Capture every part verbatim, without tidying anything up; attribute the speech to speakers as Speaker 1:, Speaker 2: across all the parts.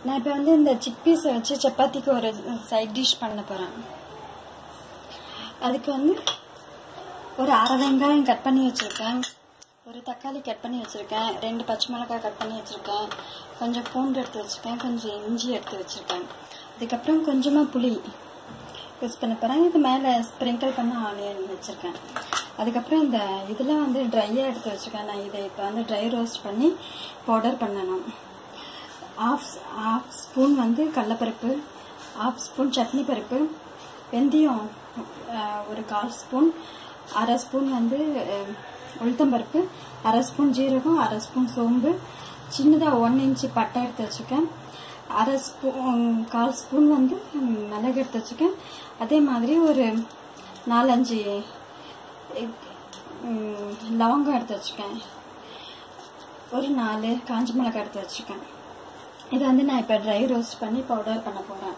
Speaker 1: நான் இப்போ வந்து இந்த chickpeas வச்சு சப்பாத்திக்கு ஒரு சைட் டிஷ் பண்ண போறேன். அதுக்கு வந்து ஒரு அரை வெங்காயம் கட் பண்ணி வச்சிருக்கேன், ஒரு தக்காளி கட் பண்ணி வச்சிருக்கேன், ரெண்டு பச்சை மிளகாய் கட் பண்ணி வச்சிருக்கேன், கொஞ்சம் பூண்டு எடுத்து வச்சிருக்கேன், கொஞ்சம் இஞ்சி எடுத்து வச்சிருக்கேன். அதுக்கப்புறம் கொஞ்சமா புளி யூஸ் பண்ண போறேன். இது மேலே ஸ்ப்ரிங்கிள் பண்ண ஆனியன் வச்சிருக்கேன். அதுக்கப்புறம் இந்த இதெல்லாம் வந்து ட்ரையாக எடுத்து வச்சிருக்கேன். நான் இதை இப்போ வந்து ட்ரை ரோஸ்ட் பண்ணி பவுடர் பண்ணணும். ஆஃப் ஆஃப் ஸ்பூன் வந்து கடலைப்பருப்பு, ஆஃப் ஸ்பூன் சட்னி பருப்பு, வெந்தயம் ஒரு கால் ஸ்பூன், அரை ஸ்பூன் வந்து உளுத்தம்பருப்பு, அரை ஸ்பூன் ஜீரகம், அரை ஸ்பூன் சோம்பு, சின்னதாக ஒன் இன்ச்சு பட்டை எடுத்து வச்சுருக்கேன், அரை ஸ்பூன் கால் ஸ்பூன் வந்து மிளகு எடுத்து வச்சுருக்கேன். அதே மாதிரி ஒரு நாலஞ்சு லவங்கம் எடுத்து வச்சுருக்கேன், ஒரு நாலு காஞ்ச மிளகாய் எடுத்து வச்சுருக்கேன். இதை வந்து நான் இப்போ ட்ரை ரோஸ்ட் பண்ணி பவுடர் பண்ண போகிறேன்.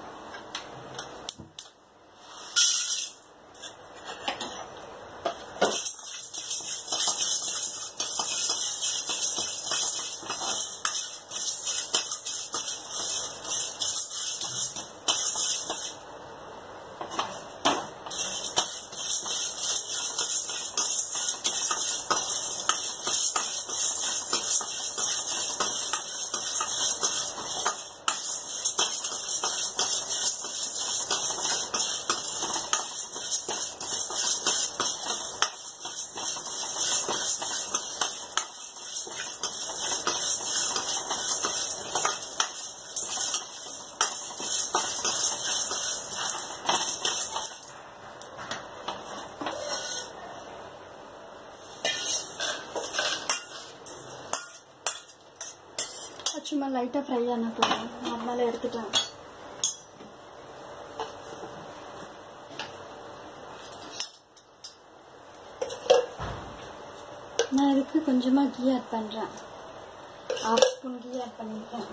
Speaker 1: சும்மா லைட்டாக ஃப்ரை ஆன போதும், நார்மலாக எடுத்துட்டேன். நான் இதுக்கு கொஞ்சமாக கீ ஆட் பண்ணுறேன். ஹாஃப் ஸ்பூன் கீ ஆட் பண்ணியிருக்கேன்.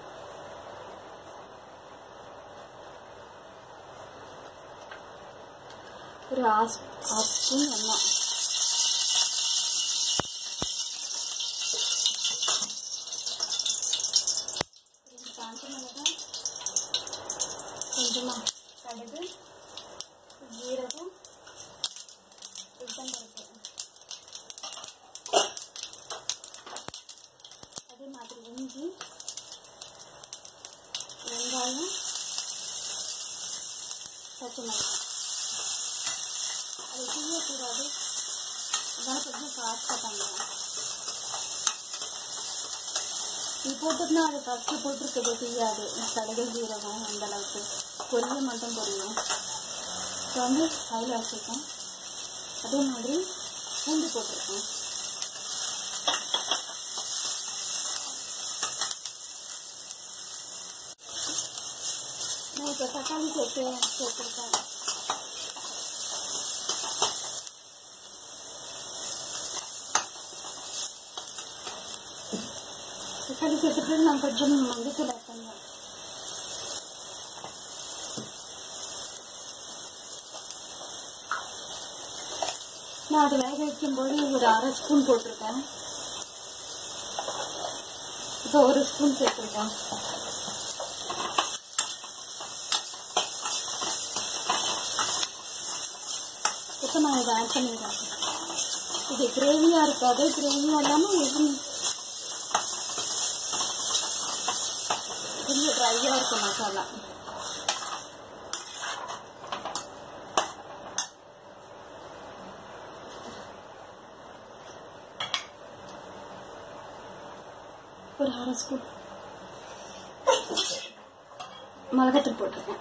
Speaker 1: ஒரு ஹாஃப் ஹாஃப் ஸ்பூன் எண்ணெய், கொஞ்சமா கடுகு, ஜீரகம், உளுத்தம்பருப்பு, அதே மாதிரி இஞ்சி, வெங்காயம், பச்சை மிளகாய். அது தீயக்கூடாது, அதனால கொஞ்சம் ஃபாஸ்ட்டாக பண்ணுவேன். இது போட்டுட்டுனா அது ஃபஸ்ட்டு போட்டுருக்குது தீயாது, கடுகு ஜீரகம் அந்த அளவுக்கு பொரிய மட்டும் பொரியும். இப்போ வந்து அதில் வச்சுருக்கேன். அதே மாதிரி பூண்டு போட்டிருக்கேன். நான் இப்போ தக்காளி சேர்த்து சேர்த்துருக்கேன். தக்காளி சேர்த்துட்டு நான் கொஞ்சம் மஞ்சள் ஆட் பண்ணுவேன். நான் அதை வேக வைக்கும்போது ஒரு அரை ஸ்பூன் போட்டிருக்கேன். இப்போ ஒரு ஸ்பூன் சேர்த்துருக்கேன். இப்போ நான் இதை ஆட் பண்ணிடுறேன். இது கிரேவியாக இருக்காது, கிரேவியாக இல்லாமல் இது கொஞ்சம் ட்ரையாக இருக்கும் மசாலா. ஒரு அரை ஸ்பூன் மிளகாத்தூள் போட்டிருக்கேன்.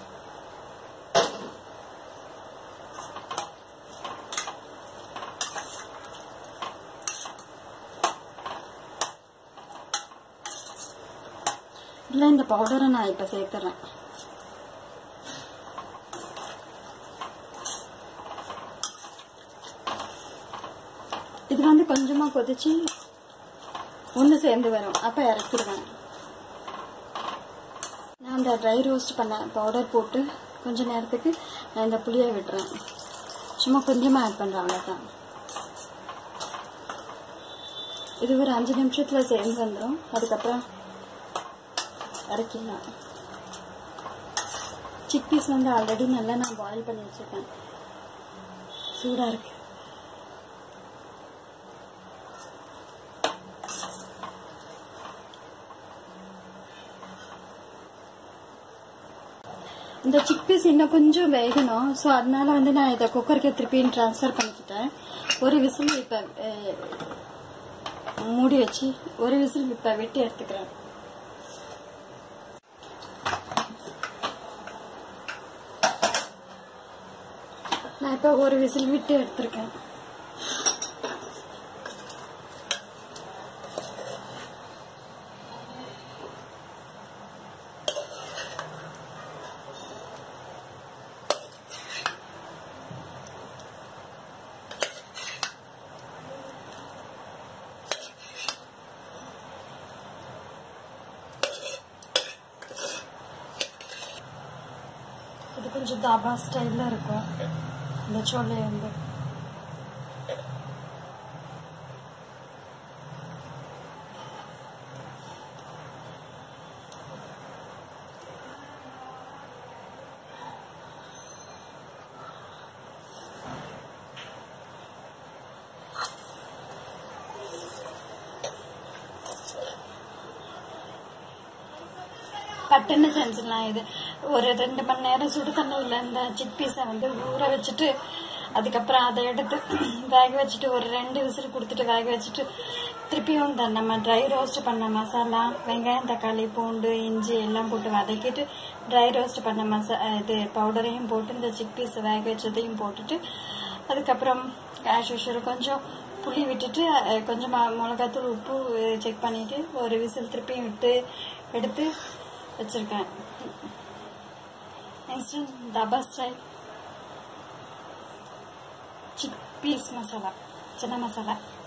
Speaker 1: இல்லை, இந்த பவுடரை நான் இப்போ சேர்த்துறேன். இது வந்து கொஞ்சமாக கொதிச்சு ஒன்று சேர்ந்து வரும், அப்போ இறக்கிடுவேன். நான் இந்த ட்ரை ரோஸ்ட் பண்ண பவுடர் போட்டு கொஞ்சம் நேரத்துக்கு நான் இந்த புளியை விட்டுறேன். சும்மா கொஞ்சமாக ஆட் பண்ணுறேன், அவ்வளோதான். இது ஒரு அஞ்சு நிமிஷத்தில் சேர்ந்து வந்துடும். அதுக்கப்புறம் அரைக்கலாம். சிக்பீஸ் வந்து ஆல்ரெடி நல்லா நான் பாயில் பண்ணி வச்சிருக்கேன். சூடாக இருக்கு. இந்த சிக்பீஸ் இன்னும் கொஞ்சம் வேகணும். ஸோ அதனால வந்து நான் இதை குக்கருக்கு திருப்பியும் ட்ரான்ஸ்ஃபர் பண்ணிக்கிட்டேன். ஒரு விசில் இப்போ மூடி வச்சு ஒரு விசில் இப்போ விட்டு எடுத்துக்கிறேன். நான் இப்போ ஒரு விசில் விட்டு எடுத்திருக்கேன். இது கொஞ்சம் தாபா ஸ்டைலில் இருக்கும் இந்த சோலை வந்து. பட்டுன்னு செஞ்சிடலாம். இது ஒரு ரெண்டு மணி நேரம் சுடு தண்ணியில் இந்த சிக்பீஸை வந்து ஊற வச்சுட்டு அதுக்கப்புறம் அதை எடுத்து வேக வச்சுட்டு ஒரு ரெண்டு விசில் கொடுத்துட்டு வேக வச்சுட்டு திருப்பியும் இந்த நம்ம ட்ரை ரோஸ்ட் பண்ண மசாலா, வெங்காயம், தக்காளி, பூண்டு, இஞ்சி எல்லாம் போட்டு வதக்கிட்டு ட்ரை ரோஸ்ட் பண்ண மசா இது பவுடரையும் போட்டு இந்த சிக்பீஸை வேக வச்சதையும் போட்டுட்டு அதுக்கப்புறம் ஆஸ் யூஷுவல் கொஞ்சம் புளி விட்டுட்டு கொஞ்சம் மிளகாத்தூள் உப்பு செக் பண்ணிட்டு ஒரு விசில் திருப்பியும் விட்டு எடுத்து வச்சிருக்கேன். Instant dhaba style chickpeas masala, சின்ன மசாலா.